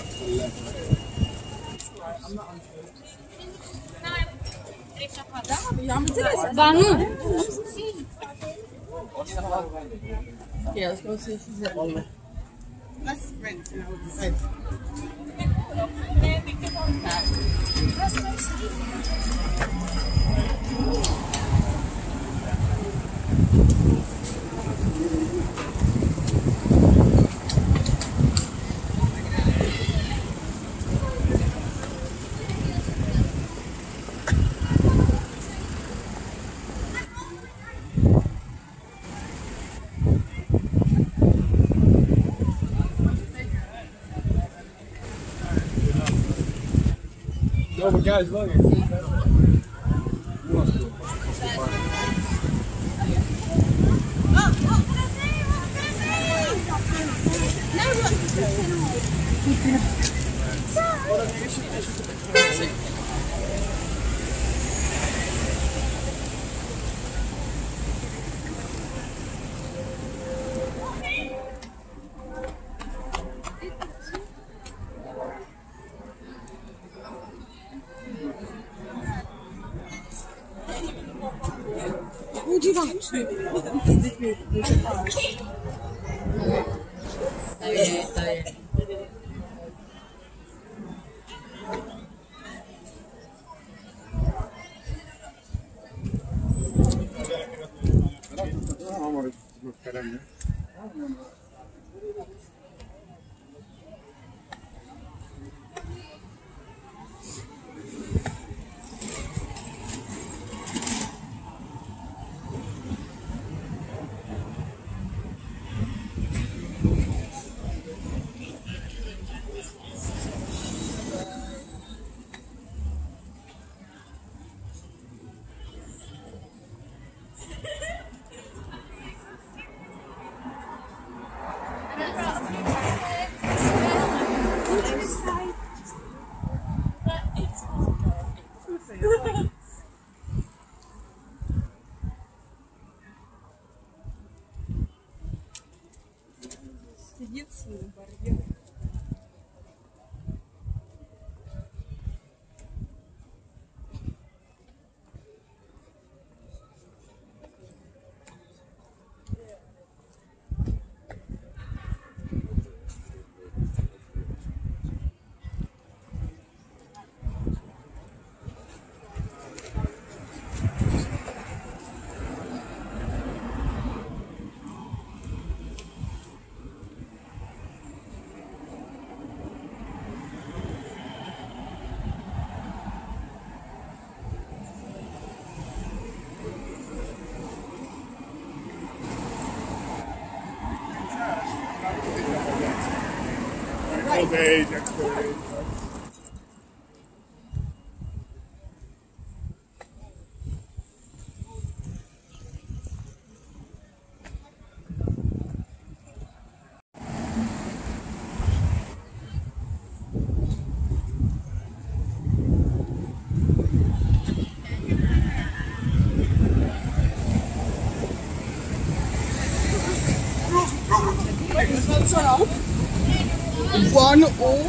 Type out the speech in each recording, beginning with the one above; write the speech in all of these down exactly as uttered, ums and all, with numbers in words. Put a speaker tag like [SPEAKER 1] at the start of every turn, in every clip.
[SPEAKER 1] Banu. Yeah, let's go see if she's at home. Let's rent and I will decide.
[SPEAKER 2] No, but guys, look.
[SPEAKER 1] Où tu vas? Está bien, está bien.
[SPEAKER 2] Day, next day. One all.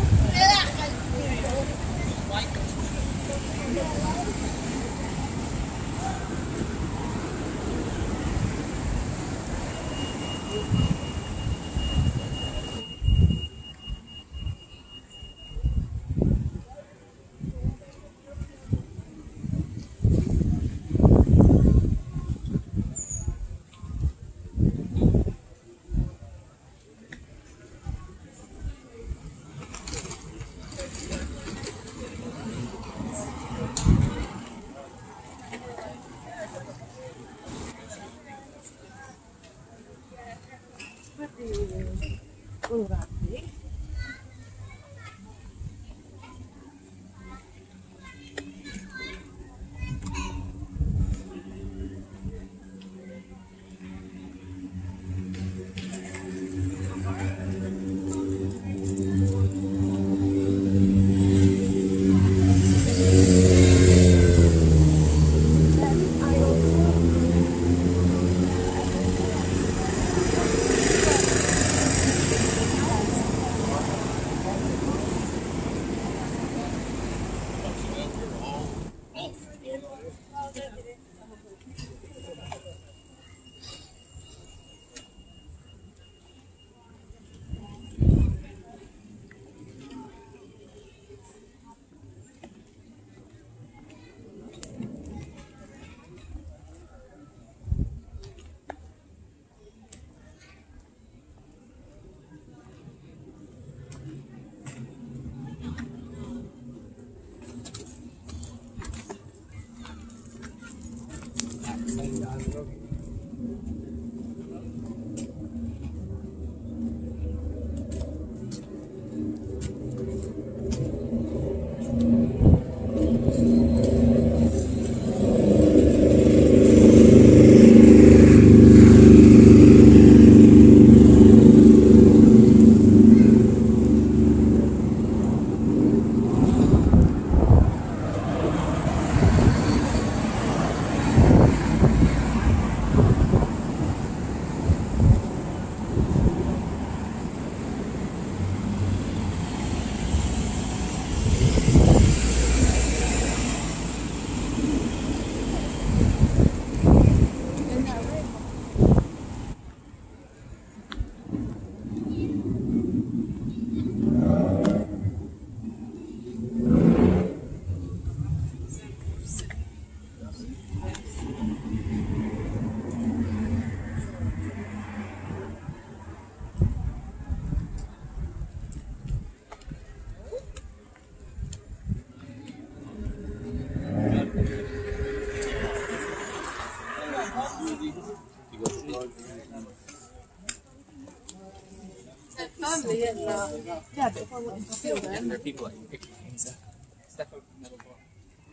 [SPEAKER 1] Family and uh, yeah, but if I wanted to feel them.
[SPEAKER 3] There are people like picking things up. Step over the metal bar.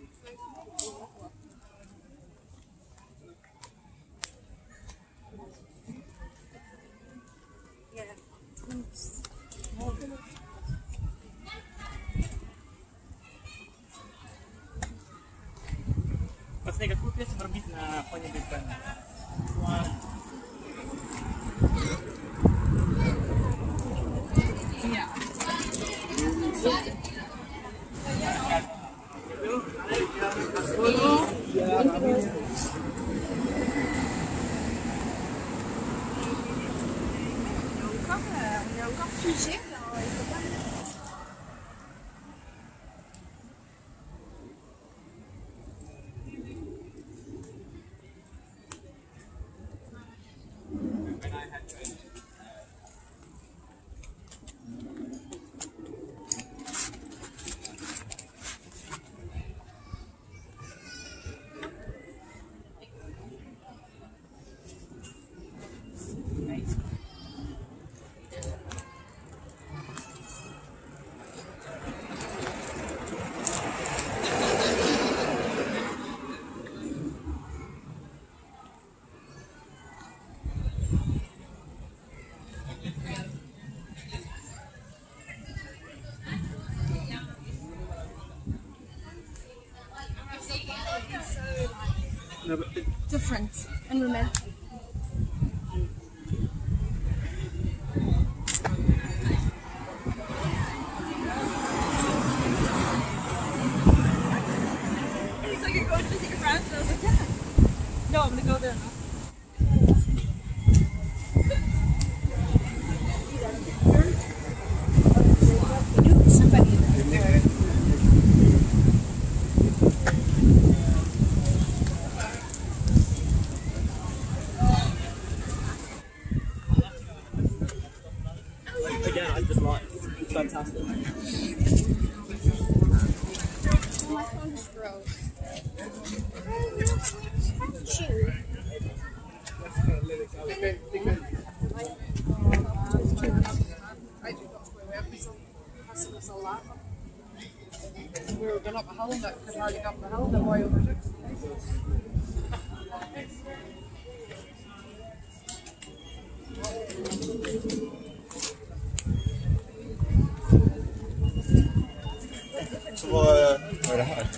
[SPEAKER 3] Пацаны, какую песню врубить на фоне бигбенда?
[SPEAKER 1] Il y a encore figé. Different and romantic. He's like, you're going to visit your friends? And I was like, yeah. No, I'm going to go there now. Somebody there.
[SPEAKER 3] Again, I just like it's fantastic.
[SPEAKER 1] My phone just froze. Shoot. We were going up a hill and it could hardly go up the hill and the boy overtook.
[SPEAKER 4] Så vad, vad är det här?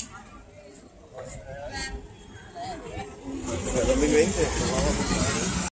[SPEAKER 4] De vill ju inte.